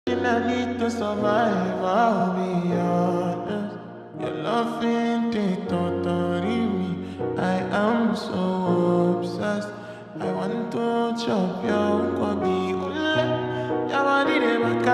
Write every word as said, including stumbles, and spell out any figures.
And I need to survive, I'll be honest. Your love ain't it totally me. I am so obsessed. I want to chop your